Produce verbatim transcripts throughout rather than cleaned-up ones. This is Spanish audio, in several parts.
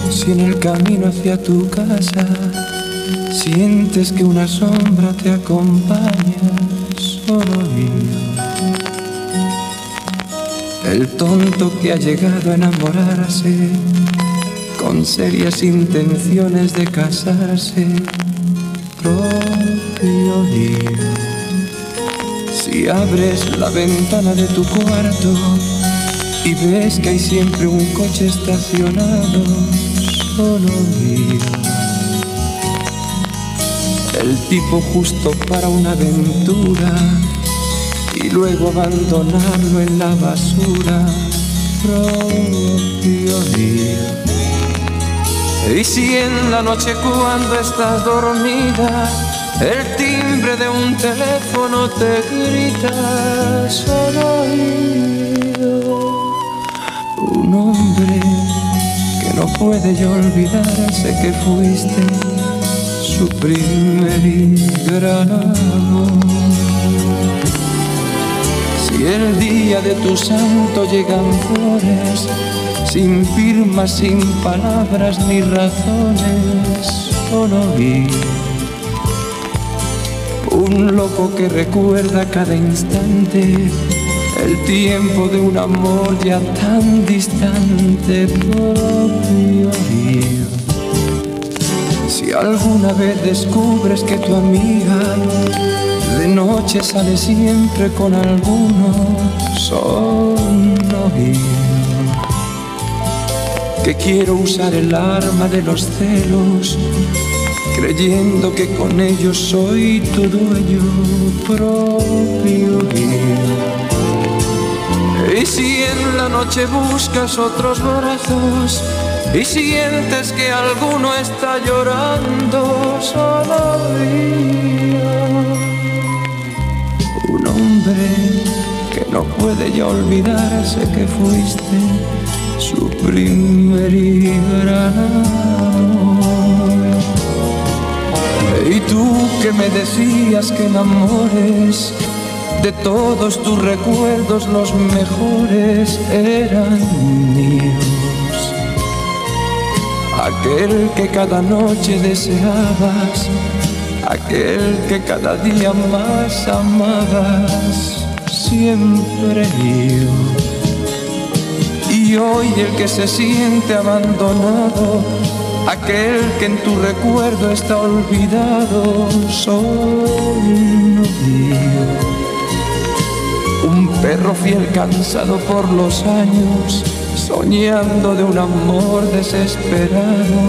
Si en el camino hacia tu casa sientes que una sombra te acompaña, solo yo, el tonto que ha llegado a enamorarse con serias intenciones de casarse, propio yo. Si abres la ventana de tu cuarto y ves que hay siempre un coche estacionado, solo yo, el tipo justo para una aventura y luego abandonarlo en la basura, propio yo. Y si en la noche cuando estás dormida el timbre de un teléfono te grita, solo yo, un hombre que no puede ya olvidarse que fuiste su primer y gran amor. Si el día de tu santo llegan flores, sin firmas, sin palabras ni razones, solo vi un loco que recuerda cada instante el tiempo de un amor ya tan distante, propio mío. Si alguna vez descubres que tu amiga de noche sale siempre con alguno, solo yo, que quiero usar el arma de los celos, creyendo que con ellos soy tu dueño, propio mío. Y si en la noche buscas otros brazos y sientes que alguno está llorando, solo yo, un hombre que no puede ya olvidarse que fuiste su primer y gran amor. Y tú que me decías que enamores, de todos tus recuerdos los mejores eran míos. Aquel que cada noche deseabas, aquel que cada día más amabas, siempre yo. Y hoy el que se siente abandonado, aquel que en tu recuerdo está olvidado, solo yo, un perro fiel cansado por los años, soñando de un amor desesperado,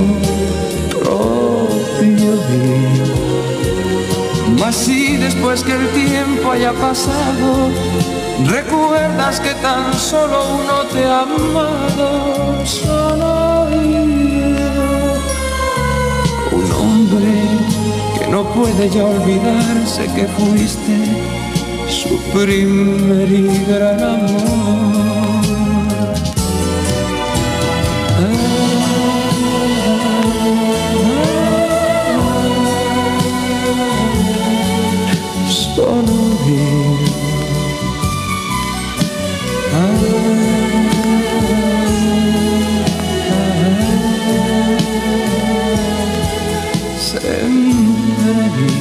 propio mío. Mas si después que el tiempo haya pasado recuerdas que tan solo uno te ha amado, solo yo, un hombre que no puede ya olvidarse que fuiste su primer y gran amor. Solo yo, sempre